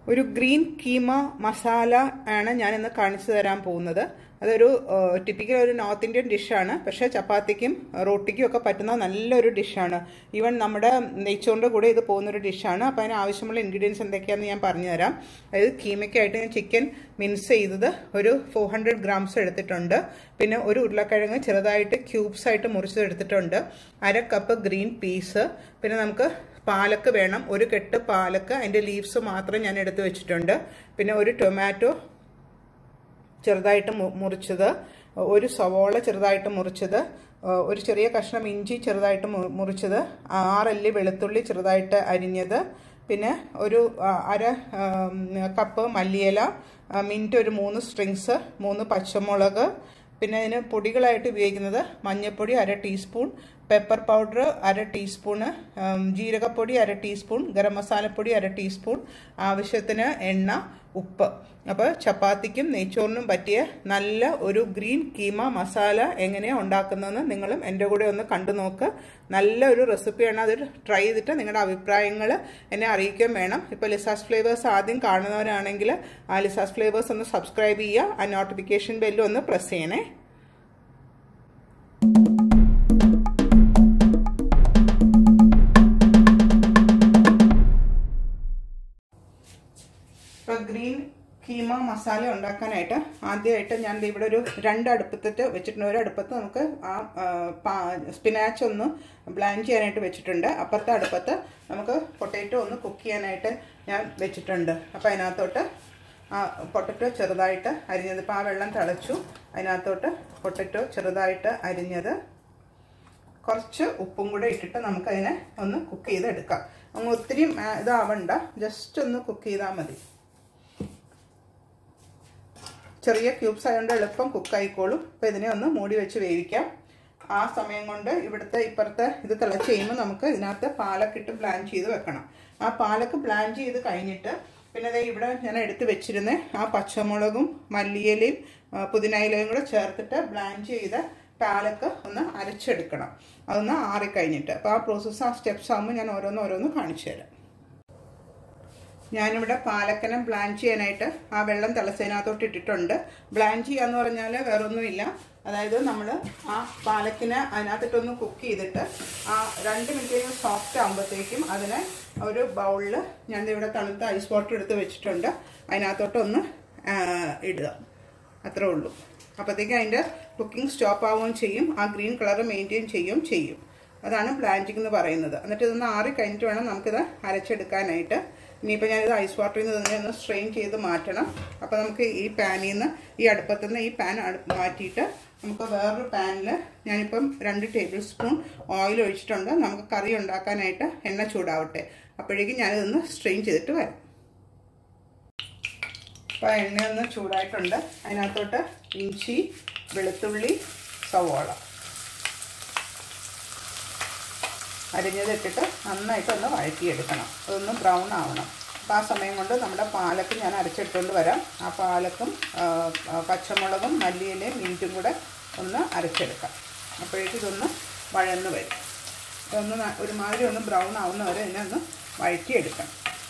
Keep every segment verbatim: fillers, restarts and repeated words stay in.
ഒരു ഗ്രീൻ കീമ മസാല ആണ് ഞാൻ ഇന്ന് കാണിച്ചു തരാൻ പോകുന്നത്. അതൊരു ടിപ്പിക്കൽ ഒരു നോർത്ത് ഇന്ത്യൻ ഡിഷാണ്. പക്ഷേ ചപ്പാത്തിക്കും റൊട്ടിക്കും ഒക്കെ പറ്റുന്ന നല്ലൊരു ഡിഷാണ്. ഈവൻ നമ്മുടെ നെയ്ച്ചോറിൻ്റെ കൂടെ ഇത് പോകുന്നൊരു ഡിഷാണ്. അപ്പോൾ അതിന് ആവശ്യമുള്ള ഇൻഗ്രീഡിയൻസ് എന്തൊക്കെയാണെന്ന് ഞാൻ പറഞ്ഞുതരാം. അതായത് കീമയ്ക്കായിട്ട് ഞാൻ ചിക്കൻ മിൻസ് ചെയ്തത് ഒരു ഫോർ ഹൺഡ്രഡ് ഗ്രാംസ് എടുത്തിട്ടുണ്ട്. പിന്നെ ഒരു ഉരുളക്കിഴങ്ങ് ചെറുതായിട്ട് ക്യൂബ്സ് ആയിട്ട് മുറിച്ചത് എടുത്തിട്ടുണ്ട്. അര കപ്പ് ഗ്രീൻ പീസ്. പിന്നെ നമുക്ക് പാലക്ക് വേണം, ഒരു കെട്ട് പാലക്ക്, അതിൻ്റെ ലീവ്സ് മാത്രം ഞാൻ എടുത്ത് വെച്ചിട്ടുണ്ട്. പിന്നെ ഒരു ടൊമാറ്റോ ചെറുതായിട്ട് മുറിച്ചത്, ഒരു സവോള ചെറുതായിട്ട് മുറിച്ചത്, ഒരു ചെറിയ കഷ്ണം ഇഞ്ചി ചെറുതായിട്ട് മുറിച്ചത്, ആറല്ലി വെളുത്തുള്ളി ചെറുതായിട്ട് അരിഞ്ഞത്, പിന്നെ ഒരു അര കപ്പ് മല്ലിയില, മിൻറ്റ് ഒരു മൂന്ന് സ്ട്രിങ്സ്, മൂന്ന് പച്ചമുളക്. പിന്നെ അതിന് പൊടികളായിട്ട് ഉപയോഗിക്കുന്നത് മഞ്ഞൾപ്പൊടി അര ടീസ്പൂൺ, പെപ്പർ പൗഡർ അര ടീസ്പൂണ്, ജീരകപ്പൊടി അര ടീസ്പൂൺ, ഗരം മസാലപ്പൊടി അര ടീസ്പൂൺ, ആവശ്യത്തിന് എണ്ണ, ഉപ്പ്. അപ്പോൾ ചപ്പാത്തിക്കും നെയ്ച്ചോറിനും പറ്റിയ നല്ല ഒരു ഗ്രീൻ കീമ മസാല എങ്ങനെയാണ് ഉണ്ടാക്കുന്നതെന്ന് നിങ്ങളും എൻ്റെ കൂടെ ഒന്ന് കണ്ടു നോക്ക്. നല്ലൊരു റെസിപ്പിയാണ്. അത് ട്രൈ ചെയ്തിട്ട് നിങ്ങളുടെ അഭിപ്രായങ്ങൾ എന്നെ അറിയിക്കാൻ വേണം. ഇപ്പോൾ ലിസാസ് ഫ്ലേവേഴ്സ് ആദ്യം കാണുന്നവരാണെങ്കിൽ ആ ലിസാസ് ഫ്ലേവേഴ്സ് ഒന്ന് സബ്സ്ക്രൈബ് ചെയ്യുക, ആ നോട്ടിഫിക്കേഷൻ ബെല്ലും ഒന്ന് പ്രസ് ചെയ്യണേ. ഇപ്പോൾ ഗ്രീൻ കീമ മസാല ഉണ്ടാക്കാനായിട്ട് ആദ്യമായിട്ട് ഞാൻ ഇവിടെ ഒരു രണ്ട് അടുപ്പത്തിട്ട് വെച്ചിട്ടുണ്ട്. ഒരു അടുപ്പത്ത് നമുക്ക് ആ സ്പിനാച്ച് ഒന്ന് ബ്ലാഞ്ച് ചെയ്യാനായിട്ട് വെച്ചിട്ടുണ്ട്. അപ്പുറത്തെ അടുപ്പത്ത് നമുക്ക് പൊട്ടാറ്റോ ഒന്ന് കുക്ക് ചെയ്യാനായിട്ട് ഞാൻ വെച്ചിട്ടുണ്ട്. അപ്പോൾ അതിനകത്തോട്ട് ആ പൊട്ടറ്റോ ചെറുതായിട്ട് അരിഞ്ഞത്, ഇപ്പോൾ ആ വെള്ളം തിളച്ചു, അതിനകത്തോട്ട് പൊട്ടറ്റോ ചെറുതായിട്ട് അരിഞ്ഞത്, കുറച്ച് ഉപ്പും കൂടെ ഇട്ടിട്ട് നമുക്കതിനെ ഒന്ന് കുക്ക് ചെയ്തെടുക്കാം. അങ്ങ് ഒത്തിരി ഇതാവണ്ട, ജസ്റ്റ് ഒന്ന് കുക്ക് ചെയ്താൽ മതി. ചെറിയ ക്യൂബ്സ് ആയതുകൊണ്ട് എളുപ്പം കുക്കായിക്കോളും. അപ്പോൾ ഇതിനെ ഒന്ന് മൂടി വെച്ച് വേവിക്കാം. ആ സമയം കൊണ്ട് ഇവിടുത്തെ ഇപ്പുറത്തെ ഇത് തിളച്ച് കഴിയുമ്പോൾ നമുക്ക് ഇതിനകത്ത് പാലക്കിട്ട് ബ്ലാഞ്ച് ചെയ്ത് വെക്കണം. ആ പാലക്ക് ബ്ലാഞ്ച് ചെയ്ത് കഴിഞ്ഞിട്ട് പിന്നെ അതേ ഇവിടെ ഞാൻ എടുത്ത് വെച്ചിരുന്ന ആ പച്ചമുളകും മല്ലിയിലയും പുതിനയിലയും കൂടെ ചേർത്തിട്ട് ബ്ലാഞ്ച് ചെയ്ത് പാലക്ക് ഒന്ന് അരച്ചെടുക്കണം. അതൊന്ന് ആറിക്കഴിഞ്ഞിട്ട്. അപ്പോൾ ആ പ്രോസസ്സ്, ആ സ്റ്റെപ്സ് ആകുമ്പോൾ ഞാൻ ഓരോന്ന് ഓരോന്ന് കാണിച്ചു തരാം. ഞാനിവിടെ പാലക്കനം ബ്ലാഞ്ച് ചെയ്യാനായിട്ട് ആ വെള്ളം തിളച്ചതിനകത്തോട്ട് ഇട്ടിട്ടുണ്ട്. ബ്ലാഞ്ച് ചെയ്യാന്ന് പറഞ്ഞാൽ വേറൊന്നുമില്ല, അതായത് നമ്മൾ ആ പാലക്കിനെ അതിനകത്തിട്ടൊന്ന് കുക്ക് ചെയ്തിട്ട് ആ രണ്ട് മിനിറ്റ് സോഫ്റ്റ് ആകുമ്പോഴത്തേക്കും അതിനെ ഒരു ബൗളിൽ ഞാൻ ഇവിടെ തണുത്ത ഐസ് വാട്ടർ എടുത്ത് വെച്ചിട്ടുണ്ട്, അതിനകത്തോട്ടൊന്ന് ഇടുക. അത്രേ ഉള്ളൂ. അപ്പോഴത്തേക്കും അതിൻ്റെ കുക്കിംഗ് സ്റ്റോപ്പ് ആവുകയും ചെയ്യും, ആ ഗ്രീൻ കളർ മെയിൻറ്റെയിൻ ചെയ്യുകയും ചെയ്യും. അതാണ് ബ്ലാഞ്ചിങ് എന്ന് പറയുന്നത്. എന്നിട്ട് ഇതൊന്ന് ആറി കഴിഞ്ഞിട്ട് വേണം നമുക്കിത് അരച്ചെടുക്കാനായിട്ട്. ഇനിയിപ്പോൾ ഞാനിത് ഐസ് വാട്ടറിൽ നിന്ന് തന്നെ ഒന്ന് സ്ട്രെയിൻ ചെയ്ത് മാറ്റണം. അപ്പോൾ നമുക്ക് ഈ പാനിൽ നിന്ന്, ഈ അടുപ്പത്തു നിന്ന് ഈ പാൻ മാറ്റിയിട്ട് നമുക്ക് വേറൊരു പാനിൽ ഞാനിപ്പം രണ്ട് ടേബിൾ സ്പൂൺ ഓയിൽ ഒഴിച്ചിട്ടുണ്ട്. നമുക്ക് കറി ഉണ്ടാക്കാനായിട്ട് എണ്ണ ചൂടാവട്ടെ. അപ്പോഴേക്കും ഞാനിതൊന്ന് സ്ട്രെയിൻ ചെയ്തിട്ട് വരാം. അപ്പോൾ എണ്ണ ഒന്ന് ചൂടായിട്ടുണ്ട്. അതിനകത്തോട്ട് ഇഞ്ചി, വെളുത്തുള്ളി, സവോള അരിഞ്ഞതിട്ടിട്ട് നന്നായിട്ടൊന്ന് വഴറ്റിയെടുക്കണം. അതൊന്ന് ബ്രൗൺ ആവണം. അപ്പോൾ ആ സമയം കൊണ്ട് നമ്മുടെ പാലക്ക് ഞാൻ അരച്ചിട്ടുകൊണ്ട് വരാം. ആ പാലക്കും പച്ചമുളകും മല്ലിയിലയും മിൻറ്റും കൂടെ ഒന്ന് അരച്ചെടുക്കാം. അപ്പോഴേക്കും ഇതൊന്ന് വഴന്ന് വരും. ഇതൊന്ന് ഒരുമാതിരി ഒന്ന് ബ്രൗൺ ആവുന്ന വരെ ഇതിനെ ഒന്ന് വഴറ്റിയെടുക്കണം.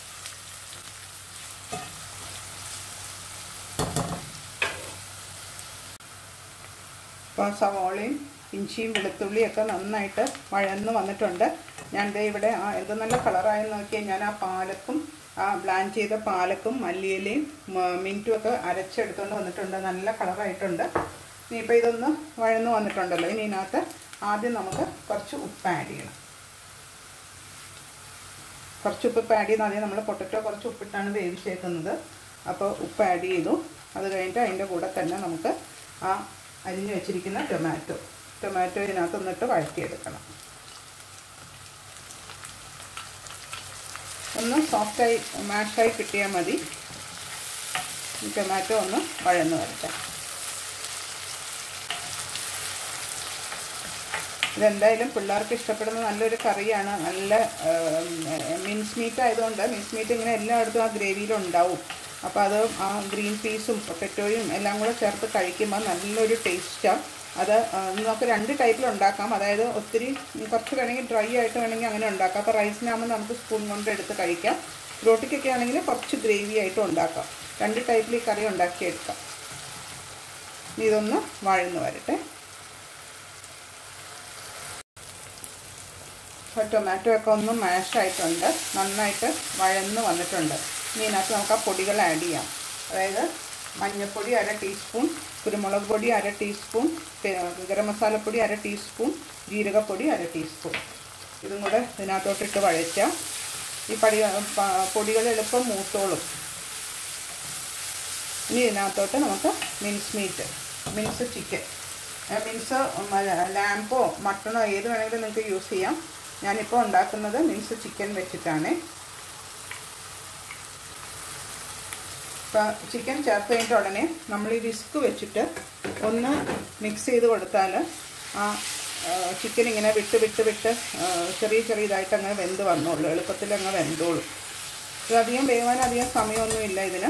അപ്പോൾ സവോളയും ഇഞ്ചിയും വെളുത്തുള്ളിയൊക്കെ നന്നായിട്ട് വഴന്ന് വന്നിട്ടുണ്ട്. ഞാൻ ദേ ഇവിടെ ആ എന്ത് നല്ല കളറായെന്ന് നോക്കിയാൽ ഞാൻ ആ പാലക്കും ആ ബ്ലാഞ്ച് ചെയ്ത പാലക്കും മല്ലിയിലയും മിൻറ്റും ഒക്കെ അരച്ചെടുത്തുകൊണ്ട് വന്നിട്ടുണ്ട്. നല്ല കളറായിട്ടുണ്ട്. ഇനിയിപ്പോൾ ഇതൊന്ന് വഴന്ന് വന്നിട്ടുണ്ടല്ലോ. ഇനി ഇതിനകത്ത് ആദ്യം നമുക്ക് കുറച്ച് ഉപ്പ് ആഡ് ചെയ്യണം. കുറച്ച് ഉപ്പ് ആഡ് ചെയ്യുന്ന ആദ്യം നമ്മൾ പൊട്ടറ്റോ കുറച്ച് ഉപ്പിട്ടാണ് വേവിച്ചേക്കുന്നത്. അപ്പോൾ ഉപ്പ് ആഡ് ചെയ്തു. അത് കഴിഞ്ഞിട്ട് അതിൻ്റെ കൂടെ തന്നെ നമുക്ക് ആ അരിഞ്ഞു വെച്ചിരിക്കുന്ന ടൊമാറ്റോ ടൊമാറ്റോ ഇതിനകത്തൊന്നിട്ട് വഴറ്റിയെടുക്കണം. ഒന്ന് സോഫ്റ്റായി മാഷായി കിട്ടിയാൽ മതി. ഈ ടൊമാറ്റോ ഒന്ന് വഴന്ന് വരട്ടെ. ഇതെന്തായാലും പിള്ളേർക്ക് ഇഷ്ടപ്പെടുന്ന നല്ലൊരു കറിയാണ്. നല്ല മിൻസ് മീറ്റ് ആയതുകൊണ്ട് മിൻസ് മീറ്റ് ഇങ്ങനെ എല്ലായിടത്തും ആ ഗ്രേവിയിലുണ്ടാവും. അപ്പോൾ അത് ആ ഗ്രീൻ പീസും പൊട്ടറ്റോയും എല്ലാം കൂടെ ചേർത്ത് കഴിക്കുമ്പോൾ നല്ലൊരു ടേസ്റ്റാണ്. അത് നമുക്ക് രണ്ട് ടൈപ്പിൽ ഉണ്ടാക്കാം. അതായത് ഒത്തിരി കുറച്ച് വേണമെങ്കിൽ ഡ്രൈ ആയിട്ട് വേണമെങ്കിൽ അങ്ങനെ ഉണ്ടാക്കാം. അപ്പോൾ റൈസിനാകുമ്പോൾ നമുക്ക് സ്പൂൺ കൊണ്ട് എടുത്ത് കഴിക്കാം. റോട്ടിക്കൊക്കെ ആണെങ്കിൽ കുറച്ച് ഗ്രേവി ആയിട്ട് ഉണ്ടാക്കാം. രണ്ട് ടൈപ്പിൽ ഈ കറി ഉണ്ടാക്കിയെടുക്കാം. ഇതൊന്ന് വഴന്ന് വരട്ടെ. ടൊമാറ്റോ ഒക്കെ ഒന്ന് മാഷായിട്ടുണ്ട്, നന്നായിട്ട് വഴന്ന് വന്നിട്ടുണ്ട്. ഇനി ഇതിനകത്ത് നമുക്ക് ആ പൊടികൾ ആഡ് ചെയ്യാം. അതായത് മഞ്ഞൾപ്പൊടി അര ടീസ്പൂൺ, കുരുമുളക് പൊടി അര ടീസ്പൂൺ, ഗരം മസാലപ്പൊടി അര ടീസ്പൂൺ, ജീരകപ്പൊടി അര ടീസ്പൂൺ. ഇതും കൂടെ ഇതിനകത്തോട്ടിട്ട് വഴറ്റാം. ഈ പടി പൊടികൾ എളുപ്പം മൂത്തോളും. ഇനി ഇതിനകത്തോട്ട് നമുക്ക് mince meat, mince chicken, mince ലാമ്പോ മട്ടണോ ഏത് വേണമെങ്കിലും നിങ്ങൾക്ക് യൂസ് ചെയ്യാം. ഞാനിപ്പോൾ ഉണ്ടാക്കുന്നത് മിൻസ് ചിക്കൻ വെച്ചിട്ടാണ്. ഇപ്പോൾ ചിക്കൻ ചേർത്ത് കഴിഞ്ഞിട്ട് ഉടനെ നമ്മൾ ഈ വിസ്ക് വെച്ചിട്ട് ഒന്ന് മിക്സ് ചെയ്ത് കൊടുത്താൽ ആ ചിക്കൻ ഇങ്ങനെ വിട്ട് വിട്ട് വിട്ട് ചെറിയ ചെറിയതായിട്ട് അങ്ങനെ വെന്ത് വന്നോളൂ, എളുപ്പത്തിൽ അങ്ങ് വെന്തോളൂ. ഇത് അധികം വേവാൻ അധികം സമയമൊന്നുമില്ല. ഇതിന്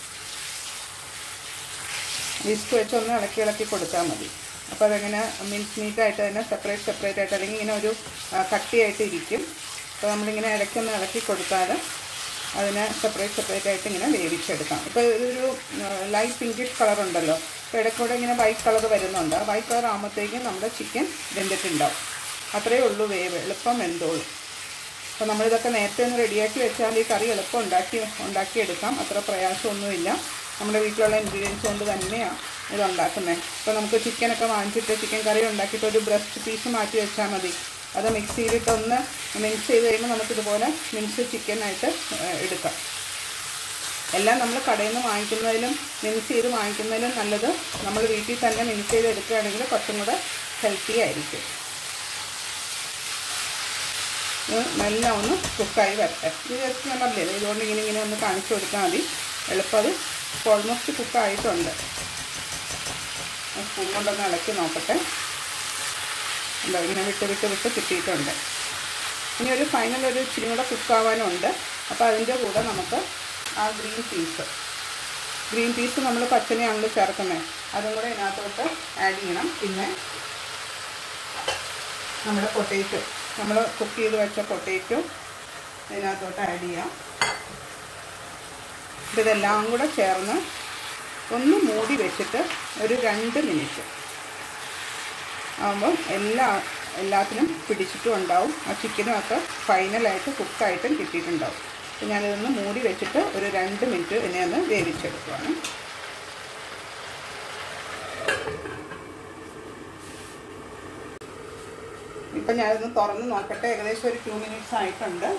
വിസ്ക് വെച്ച് ഒന്ന് ഇളക്കി ഇളക്കി കൊടുത്താൽ മതി. അപ്പോൾ അതങ്ങനെ മിൻസ് മീറ്റായിട്ട് തന്നെ സെപ്പറേറ്റ് സെപ്പറേറ്റ് ആയിട്ട് അല്ലെങ്കിൽ ഇങ്ങനെ ഒരു കട്ടിയായിട്ട് ഇരിക്കും. അപ്പോൾ നമ്മളിങ്ങനെ ഇടയ്ക്കൊന്ന് ഇളക്കി കൊടുത്താൽ അതിനെ സെപ്പറേറ്റ് സെപ്പറേറ്റ് ആയിട്ട് ഇങ്ങനെ വേവിച്ചെടുക്കാം. ഇപ്പോൾ ഇതൊരു ലൈറ്റ് പിങ്കിഷ് കളർ ഉണ്ടല്ലോ, അപ്പോൾ ഇടയ്ക്കൂടെ ഇങ്ങനെ വൈറ്റ് കളർ വരുന്നുണ്ട്. ആ വൈറ്റ് കളർ ആകുമ്പോഴത്തേക്കും നമ്മുടെ ചിക്കൻ വെന്തിട്ടുണ്ടാവും. അത്രയേ ഉള്ളൂ വേവ്, എളുപ്പം വെന്തോളും. അപ്പോൾ നമ്മളിതൊക്കെ നേരത്തെ ഒന്ന് റെഡിയാക്കി വെച്ചാൽ ഈ കറി എളുപ്പം ഉണ്ടാക്കി ഉണ്ടാക്കിയെടുക്കാം. അത്ര പ്രയാസമൊന്നുമില്ല. നമ്മുടെ വീട്ടിലുള്ള ഇൻഗ്രീഡിയൻസ് കൊണ്ട് തന്നെയാണ് ഇത് ഉണ്ടാക്കുന്നത്. ഇപ്പോൾ നമുക്ക് ചിക്കനൊക്കെ വാങ്ങിച്ചിട്ട് ചിക്കൻ കറി ഉണ്ടാക്കിയിട്ട് ഒരു ബ്രസ്റ്റ് പീസ് മാറ്റി വെച്ചാൽ മതി. അത് മിക്സ് ചെയ്തിട്ടൊന്ന് മിക്സ് ചെയ്ത് കഴിയുമ്പോൾ നമുക്കിതുപോലെ മിക്സ് ചിക്കനായിട്ട് എടുക്കാം. എല്ലാം നമ്മൾ കടയിൽ നിന്ന് വാങ്ങിക്കുന്നതിലും മിക്സ് ചെയ്ത് വാങ്ങിക്കുന്നതിലും നല്ലത് നമ്മൾ വീട്ടിൽ തന്നെ മിക്സ് ചെയ്ത് എടുക്കുകയാണെങ്കിൽ കുറച്ചും കൂടെ ഹെൽത്തി ആയിരിക്കും. നല്ല ഒന്ന് കുക്കായി വരട്ടെ. ഇത് ജസ്റ്റ് ഞാൻ പറഞ്ഞില്ലേ, ഇതുകൊണ്ട് ഇങ്ങനെ ഇങ്ങനെ ഒന്ന് കാണിച്ചു കൊടുത്താൽ മതി. എളുപ്പം അത് ഓൾമോസ്റ്റ് കുക്കായിട്ടുണ്ട്. സ്പൂൺ കൊണ്ടൊന്ന് ഇളക്കി നോക്കട്ടെ. എന്താ ഇങ്ങനെ വിട്ട് വിട്ട് വിട്ട് കിട്ടിയിട്ടുണ്ട്. ഇനി ഒരു ഫൈനൽ ഒരു ഇച്ചിരി കൂടെ കുക്കാവാനുണ്ട്. അപ്പോൾ അതിൻ്റെ കൂടെ നമുക്ക് ആ ഗ്രീൻ പീസ് ഗ്രീൻ പീസ് നമ്മൾ പച്ചനെയാണല്ലോ ചേർക്കുന്നത്, അതും കൂടെ ഇതിനകത്തോട്ട് ആഡ് ചെയ്യണം. പിന്നെ നമ്മുടെ പൊട്ടേറ്റോ, നമ്മൾ കുക്ക് ചെയ്ത് വെച്ച പൊട്ടേറ്റോ ഇതിനകത്തോട്ട് ആഡ് ചെയ്യാം. ഇതെല്ലാം കൂടെ ചേർന്ന് ഒന്ന് മൂടി വെച്ചിട്ട് ഒരു രണ്ട് മിനിറ്റ് ആകുമ്പം എല്ലാ എല്ലാത്തിനും പിടിച്ചിട്ടും ഉണ്ടാവും. ആ ചിക്കനും ഒക്കെ ഫൈനലായിട്ട് കുക്കായിട്ടും കിട്ടിയിട്ടുണ്ടാവും. അപ്പോൾ ഞാനിതൊന്ന് മൂടി വെച്ചിട്ട് ഒരു രണ്ട് മിനിറ്റ് ഇതിനെ ഒന്ന് വേവിച്ചെടുക്കുകയാണ്. ഇപ്പം ഞാനിതൊന്ന് തുറന്ന് നോക്കട്ടെ. ഏകദേശം ഒരു ടു മിനിറ്റ്സ് ആയിട്ടുണ്ട്.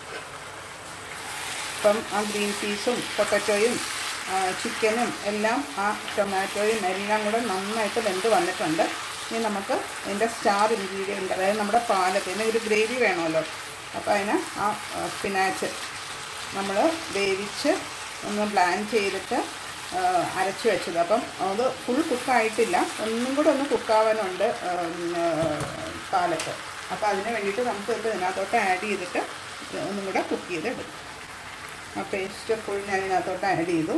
ഇപ്പം ആ ഗ്രീൻ പീസും പൊട്ടറ്റോയും ചിക്കനും എല്ലാം ആ ടൊമാറ്റോയും എല്ലാം കൂടെ നന്നായിട്ട് വെന്ത് വന്നിട്ടുണ്ട്. ഇനി നമുക്ക് ഇതിൻ്റെ സ്റ്റാർ ഇൻഗ്രീഡിയൻ്റ്, അതായത് നമ്മുടെ പാലക്ക്, ഇതിന് ഒരു ഗ്രേവി വേണമല്ലോ. അപ്പോൾ അതിന് ആ സ്പിനാച്ച് നമ്മൾ വേവിച്ച് ഒന്ന് ബ്ലാൻഡ് ചെയ്തിട്ട് അരച്ച് വെച്ചത്. അപ്പം അത് ഫുൾ കുക്കായിട്ടില്ല, ഒന്നും കൂടെ ഒന്ന് കുക്കാവാനുണ്ട് പാലക്ക്. അപ്പോൾ അതിന് വേണ്ടിയിട്ട് നമുക്ക് ഇത് ഇതിനകത്തോട്ട് ആഡ് ചെയ്തിട്ട് ഒന്നും കൂടെ കുക്ക് ചെയ്തെടുക്കും. ആ പേസ്റ്റ് ഫുൾ ഞാൻ ഇതിനകത്തോട്ട് ആഡ് ചെയ്തു.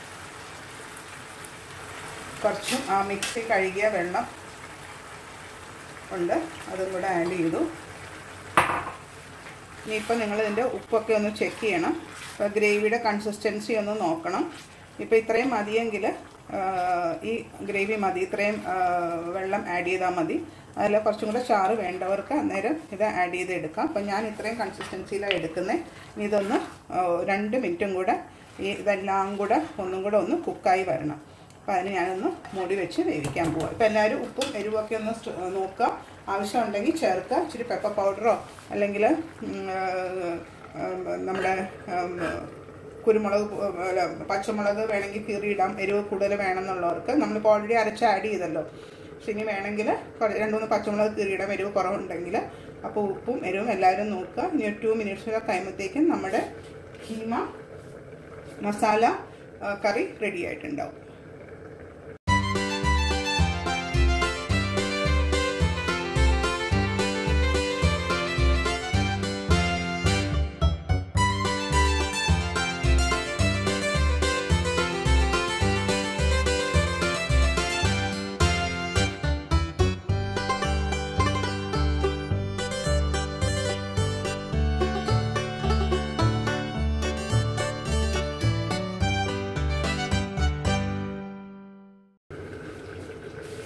കുറച്ചും ആ മിക്സി കഴുകിയ വെള്ളം ഉണ്ട്, അതും കൂടെ ആഡ് ചെയ്തു. ഇനിയിപ്പോൾ നിങ്ങളിതിൻ്റെ ഉപ്പൊക്കെ ഒന്ന് ചെക്ക് ചെയ്യണം. ഇപ്പോൾ ഗ്രേവിയുടെ കൺസിസ്റ്റൻസി ഒന്ന് നോക്കണം. ഇപ്പോൾ ഇത്രയും മതിയെങ്കിൽ ഈ ഗ്രേവി മതി, ഇത്രയും വെള്ളം ആഡ് ചെയ്താൽ മതി. അതിൽ കുറച്ചും കൂടെ ചാറ് വേണ്ടവർക്ക് അന്നേരം ഇത് ആഡ് ചെയ്ത് എടുക്കാം. അപ്പോൾ ഞാൻ ഇത്രയും കൺസിസ്റ്റൻസിയിലാണ് എടുക്കുന്നത്. ഇനി ഇതൊന്ന് രണ്ട് മിനിറ്റും കൂടെ ഈ ഇതെല്ലാം കൂടെ ഒന്നും കൂടെ ഒന്ന് കുക്കായി വരണം. അപ്പോൾ അതിന് ഞാനൊന്ന് മൂടി വെച്ച് വേവിക്കാൻ പോവാം. ഇപ്പോൾ എല്ലാവരും ഉപ്പും എരിവൊക്കെ ഒന്ന് നോക്കുക, ആവശ്യമുണ്ടെങ്കിൽ ചേർക്കുക. ഇച്ചിരി പെപ്പർ പൗഡറോ അല്ലെങ്കിൽ നമ്മുടെ കുരുമുളക് പച്ചമുളക് വേണമെങ്കിൽ കീറിയിടാം. എരിവ് കൂടുതൽ വേണമെന്നുള്ളവർക്ക് നമ്മളിപ്പോൾ ഓൾറെഡി അരച്ച് ആഡ് ചെയ്തല്ലോ. പക്ഷെ ഇനി വേണമെങ്കിൽ രണ്ട് മൂന്ന് പച്ചമുളക് കീറിയിടാം എരിവ് കുറവുണ്ടെങ്കിൽ. അപ്പോൾ ഉപ്പും എരിവും എല്ലാവരും നോക്കുക. ഇനി ഒരു ടു മിനിറ്റ്സൊക്കെ കഴിയുമ്പോഴത്തേക്കും നമ്മുടെ കീമ മസാല കറി റെഡി ആയിട്ടുണ്ടാവും.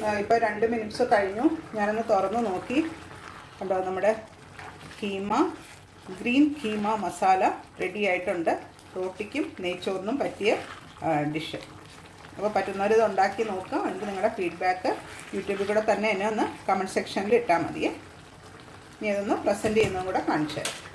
ഇപ്പോൾ രണ്ട് മിനിറ്റ്സ് കഴിഞ്ഞു. ഞാനൊന്ന് തുറന്ന് നോക്കി. കണ്ടോ, നമ്മുടെ കീമ, ഗ്രീൻ കീമ മസാല റെഡി ആയിട്ടുണ്ട്. റോട്ടിക്കും നെയ്ച്ചോറിനും പറ്റിയ ഡിഷ്. അപ്പോൾ പറ്റുന്നവരിത് ഉണ്ടാക്കി നോക്കുക. എന്നിട്ട് നിങ്ങളുടെ ഫീഡ്ബാക്ക് യൂട്യൂബിൽ കൂടെ തന്നെ എന്നെ ഒന്ന് കമൻറ്റ് സെക്ഷനിൽ ഇട്ടാൽ മതിയേ. ഇനി അതൊന്ന് പ്രസൻറ്റ് ചെയ്യുന്നതും കൂടെ കാണിച്ചു തരാം.